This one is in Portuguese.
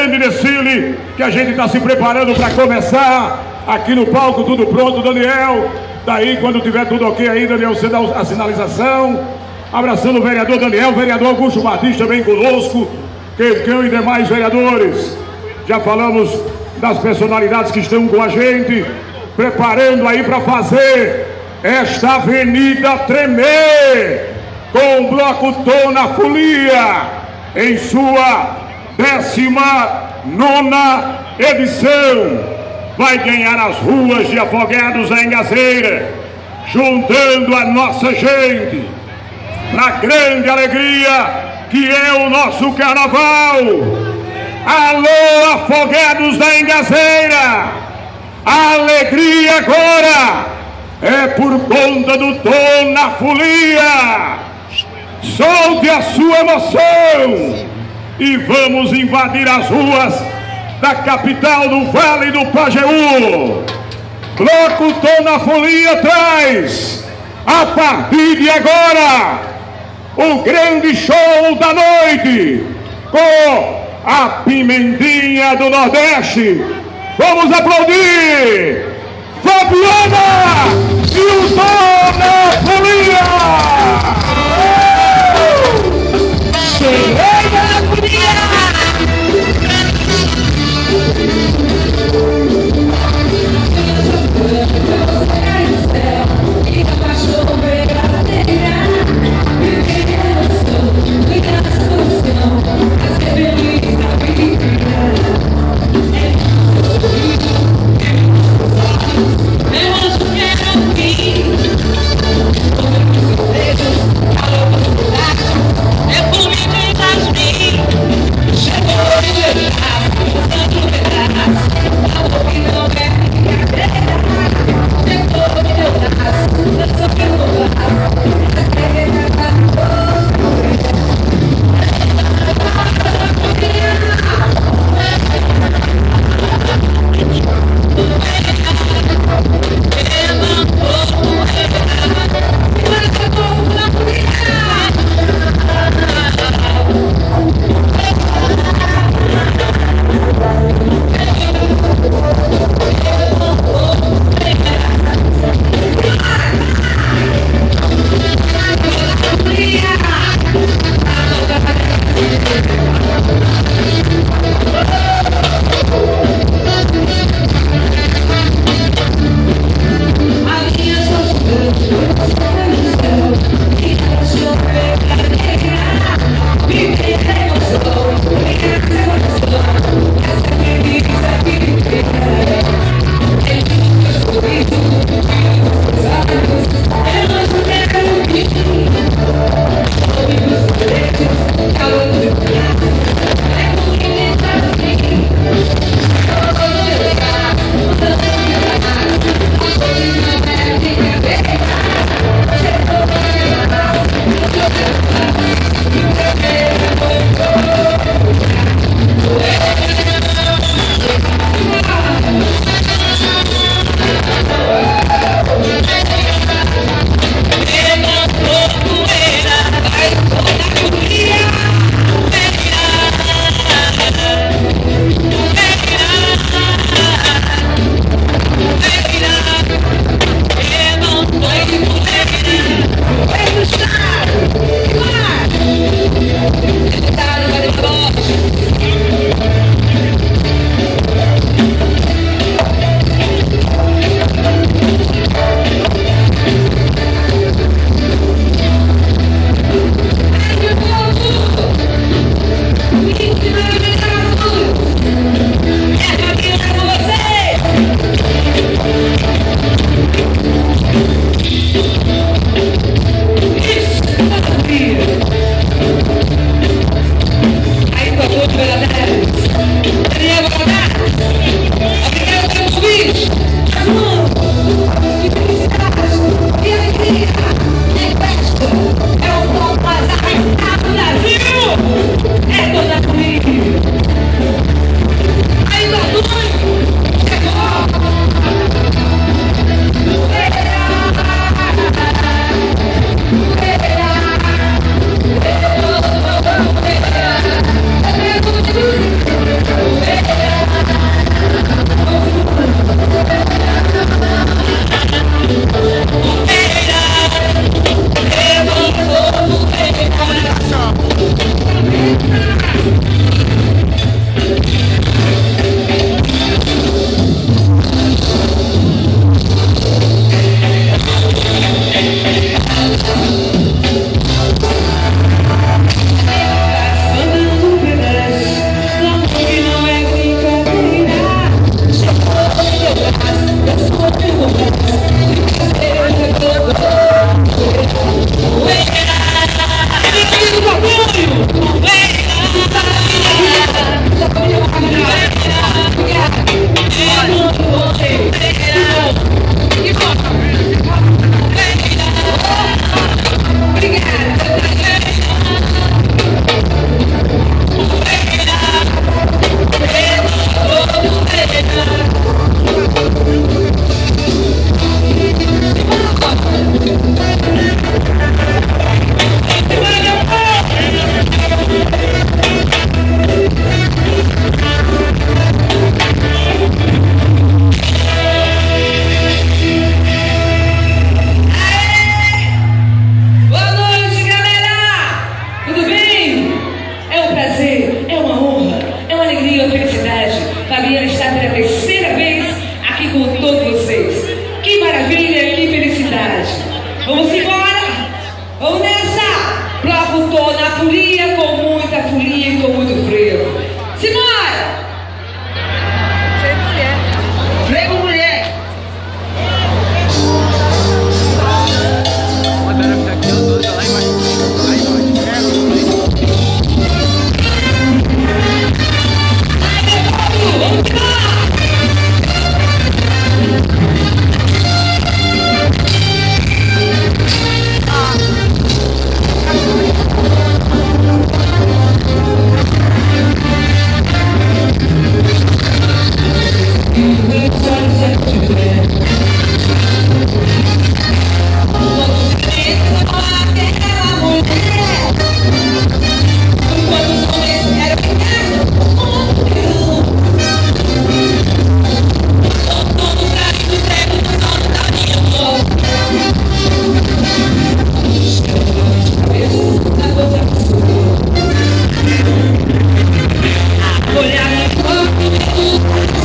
grande desfile que a gente está se preparando para começar aqui no palco. Tudo pronto, Daniel. Daí, quando tiver tudo ok aí, Daniel, você dá a sinalização. Abraçando o vereador Daniel, o vereador Augusto Martins também conosco, Quem e demais vereadores. Já falamos das personalidades que estão com a gente, preparando aí para fazer esta avenida tremer com o bloco Tom na Folia em sua 19ª edição. Vai ganhar as ruas de Afogados da Engazeira, juntando a nossa gente na grande alegria que é o nosso carnaval. Alô, Afogados da Engazeira, a alegria agora é por conta do Tom na Folia. Solte a sua emoção e vamos invadir as ruas da capital do Vale do Pajeú. Bloco Tom na Folia traz, a partir de agora, o grande show da noite com a Pimentinha do Nordeste. Vamos aplaudir Fabiana e o Tom na Folia. Cheguei na Folia. Simbora! Vem com mulher! Olhar